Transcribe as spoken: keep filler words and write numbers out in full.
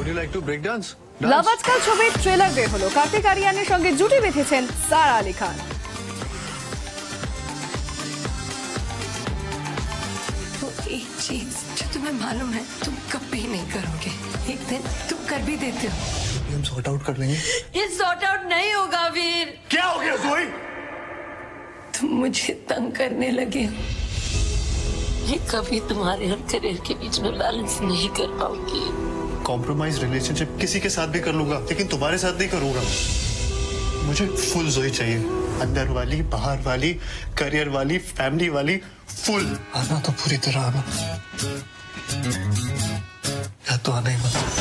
you like to break dance? লাভ আজকাল ছবির trailer বের হলো। কার্তিক আরিয়ানের সঙ্গে জুটি বেঁধেছেন সারা আলী খান। तो एक चीज जो तुम्हें मालूम है तुम कभी नहीं करोगे, एक दिन तुम कर भी देते हो। हम सॉर्ट आउट कर लेंगे। ये सॉर्ट आउट नहीं होगा वीर। क्या हो गया जोई? तुम मुझे तंग करने लगे हो। मैं कभी तुम्हारे और करियर के बीच में बैलेंस नहीं कर पाऊंगी। कॉम्प्रोमाइज रिलेशनशिप किसी के साथ भी कर लूंगा, लेकिन तुम्हारे साथ नहीं करूंगा। मुझे फुल जोई चाहिए, अंदर वाली, बाहर वाली, करियर वाली, फैमिली वाली, फुल। आना तो पूरी तरह आना, या तो आना ही मत।